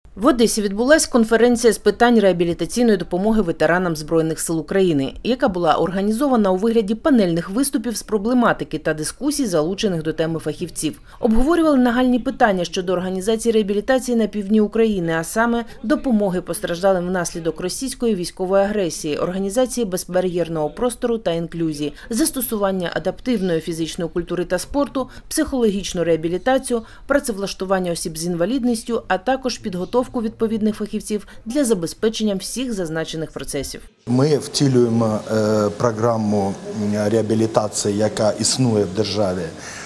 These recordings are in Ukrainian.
В Одесі відбулась конференція з питань реабілітаційної допомоги ветеранам Збройних сил України, яка була організована у вигляді панельних виступів з проблематики та дискусій, залучених до теми фахівців. Обговорювали нагальні питання щодо організації реабілітації на півдні України, а саме допомоги постраждалим внаслідок російської військової агресії, організації безбар'єрного простору та інклюзії, застосування адаптивної фізичної культури та спорту, психологічну реабілітацію, працевлаштування осіб з інвалідністю, а також підготовку відповідних фахівців для забезпечення всіх зазначених процесів. Ми втілюємо програму реабілітації, яка існує в державі,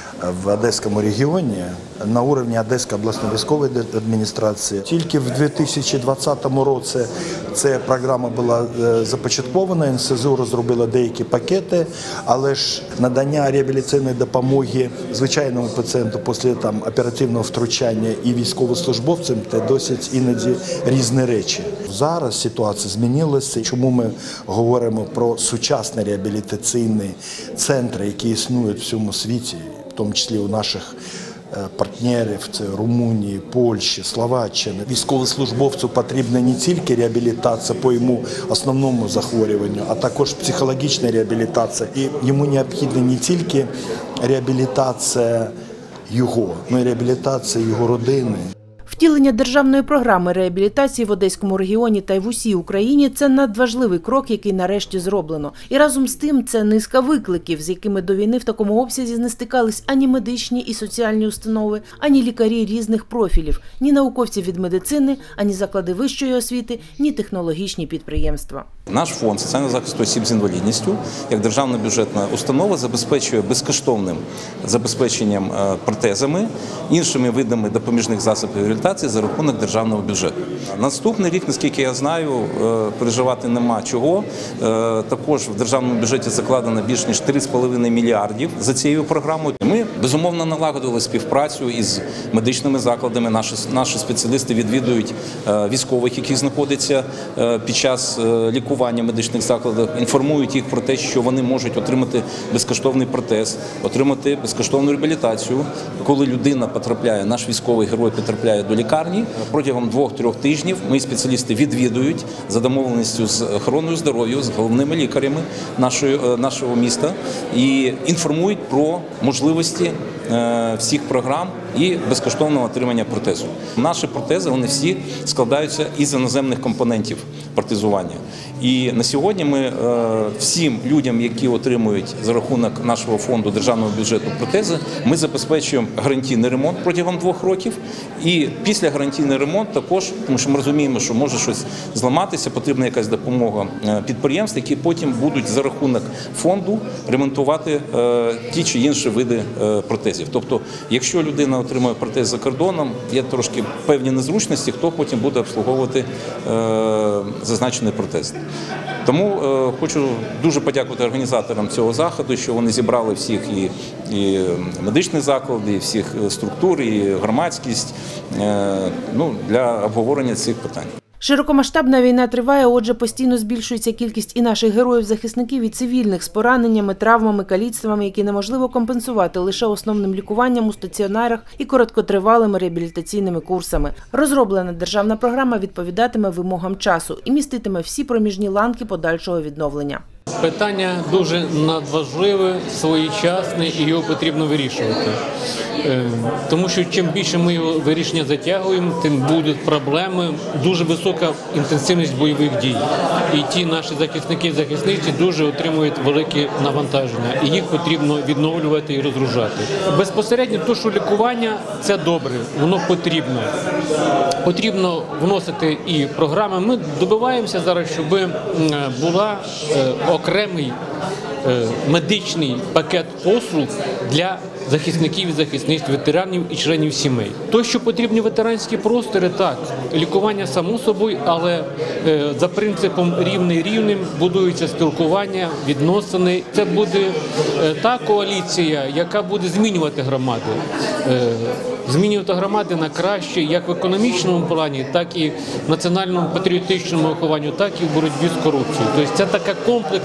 в Одеському регіоні на рівні Одеської обласної військової адміністрації. Тільки в 2020 році ця програма була започаткована, НСЗУ розробила деякі пакети, але ж надання реабілітаційної допомоги звичайному пацієнту після оперативного втручання і військовослужбовцям – це досить іноді різні речі. Зараз ситуація змінилася, чому ми говоримо про сучасні реабілітаційні центри, які існують в всьому світі, в тому числі у наших партнерів, це Румунії, Польщі, Словаччини. Військовослужбовцю потрібна не тільки реабілітація по йому основному захворюванню, а також психологічна реабілітація. І йому необхідна не тільки реабілітація його, але й реабілітація його родини. Втілення державної програми реабілітації в Одеському регіоні та й в усій Україні – це надважливий крок, який нарешті зроблено. І разом з тим це низка викликів, з якими до війни в такому обсязі не стикались ані медичні і соціальні установи, ані лікарі різних профілів, ні науковці від медицини, ані заклади вищої освіти, ні технологічні підприємства. Наш фонд соціального захисту осіб з інвалідністю, як державна бюджетна установа, забезпечує безкоштовним забезпеченням протезами, іншими видами допоміжних засобів реабілітації за рахунок державного бюджету. Наступний рік, наскільки я знаю, переживати нема чого. Також в державному бюджеті закладено більш ніж 3,5 мільярдів за цією програмою. Ми, безумовно, налагодили співпрацю із медичними закладами. Наші спеціалісти відвідують військових, які знаходяться під час лікування в медичних закладах, інформують їх про те, що вони можуть отримати безкоштовний протез, отримати безкоштовну реабілітацію. Коли людина потрапляє, наш військовий герой потрапляє до лікарні, протягом 2-3 тижнів мої спеціалісти відвідують за домовленістю з охороною здоров'я, з головними лікарями нашого міста і інформують про можливості всіх програм і безкоштовного отримання протезу. Наші протези, вони всі складаються із іноземних компонентів протезування. І на сьогодні ми всім людям, які отримують за рахунок нашого фонду державного бюджету протези, ми забезпечуємо гарантійний ремонт протягом 2 років. І після гарантійний ремонт також, тому що ми розуміємо, що може щось зламатися, потрібна якась допомога підприємств, які потім будуть за рахунок фонду ремонтувати ті чи інші види протезів. Тобто, якщо людина отримує протез за кордоном, є трошки певні незручності, хто потім буде обслуговувати зазначений протез. Тому хочу дуже подякувати організаторам цього заходу, що вони зібрали всіх і медичні заклади, і всіх структур, і громадськість для обговорення цих питань. Широкомасштабна війна триває, отже, постійно збільшується кількість і наших героїв-захисників, і цивільних з пораненнями, травмами, каліцтвами, які неможливо компенсувати лише основним лікуванням у стаціонарах і короткотривалими реабілітаційними курсами. Розроблена державна програма відповідатиме вимогам часу і міститиме всі проміжні ланки подальшого відновлення. Питання дуже надважливе, своєчасне і його потрібно вирішувати. Тому що чим більше ми його вирішення затягуємо, тим будуть проблеми, дуже висока інтенсивність бойових дій. І ті наші захисники і захисниці дуже отримують велике навантаження, і їх потрібно відновлювати і розгружати. Безпосередньо те, що лікування – це добре, воно потрібно. Потрібно вносити і програми. Ми добиваємося зараз, щоб була окремий медичний пакет послуг для захисників і захисниць, ветеранів і членів сімей. То, що потрібні ветеранські простори, так, лікування само собою, але за принципом рівний рівним будується спілкування, відносини. Це буде та коаліція, яка буде змінювати громади. змінювати громади на краще як в економічному плані, так і в національному патріотичному вихованню, так і в боротьбі з корупцією. Тобто це така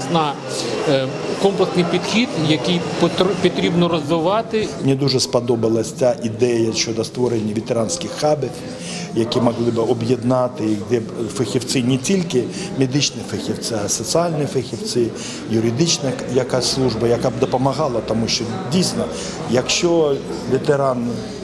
комплексний підхід, який потрібно розвивати. Мені дуже сподобалася ця ідея щодо створення ветеранських хабів, які могли б об'єднати, де фахівці не тільки медичні фахівці, а соціальні фахівці, юридична якась служба, яка б допомагала, тому що дійсно, якщо ветеран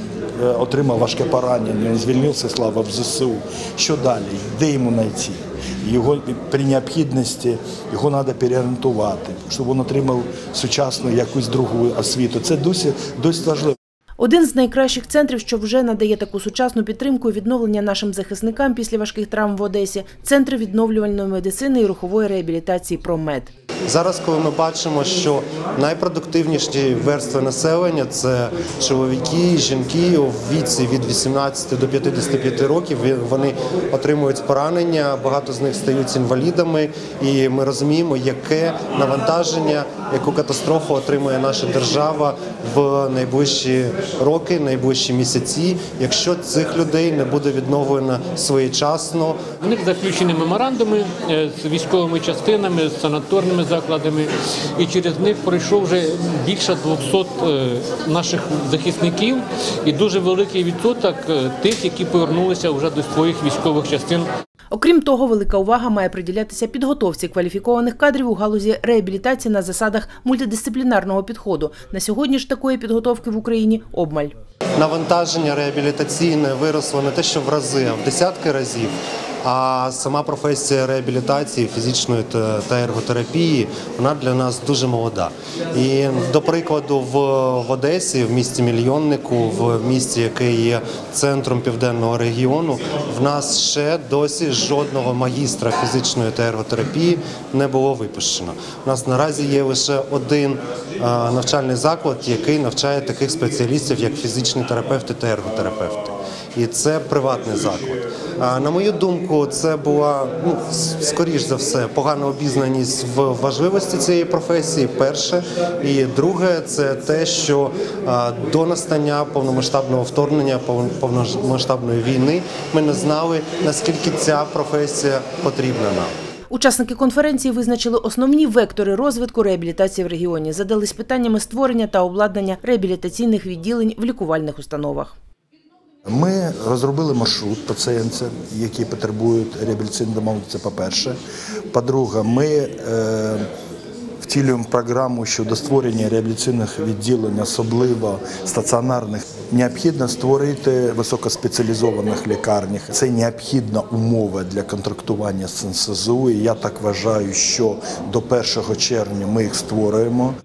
отримав важке поранення, він звільнився, слава в ЗСУ, що далі, де йому знайти? Його при необхідності його треба переорієнтувати, щоб він отримав сучасну якусь другу освіту. Це досить важливо. Один з найкращих центрів, що вже надає таку сучасну підтримку і відновлення нашим захисникам після важких травм в Одесі – Центр відновлювальної медицини і рухової реабілітації «Промед». Зараз, коли ми бачимо, що найпродуктивніші верстви населення – це чоловіки, жінки у віці від 18 до 55 років, вони отримують поранення, багато з них стають інвалідами, і ми розуміємо, яке навантаження, яку катастрофу отримує наша держава в найближчі роки, найближчі місяці, якщо цих людей не буде відновлено своєчасно. В них заключені меморандуми з військовими частинами, з санаторними закладами, і через них пройшов вже більше 200 наших захисників і дуже великий відсоток тих, які повернулися вже до своїх військових частин. Окрім того, велика увага має приділятися підготовці кваліфікованих кадрів у галузі реабілітації на засадах мультидисциплінарного підходу. На сьогодні ж такої підготовки в Україні обмаль. Навантаження реабілітаційне виросло не те, що в рази, а в десятки разів. А сама професія реабілітації, фізичної та ерготерапії, вона для нас дуже молода. І, до прикладу, в Одесі, в місті-мільйоннику, в місті, яке є центром південного регіону, в нас ще досі жодного магістра фізичної та ерготерапії не було випущено. У нас наразі є лише один навчальний заклад, який навчає таких спеціалістів, як фізичні терапевти та ерготерапевти. І це приватний заклад. На мою думку, це була, скоріш за все, погана обізнаність в важливості цієї професії, перше. І друге, це те, що до настання повномасштабного вторгнення, повномасштабної війни ми не знали, наскільки ця професія потрібна нам. Учасники конференції визначили основні вектори розвитку реабілітації в регіоні, задались питаннями створення та обладнання реабілітаційних відділень в лікувальних установах. Ми розробили маршрут пацієнтів, які потребують реабілітаційної допомоги, це по-перше. По-друге, ми втілюємо програму щодо створення реабілітаційних відділень, особливо стаціонарних. Необхідно створити високоспеціалізованих лікарнях. Це необхідна умова для контрактування з НСЗУ. І я так вважаю, що до 1 червня ми їх створюємо.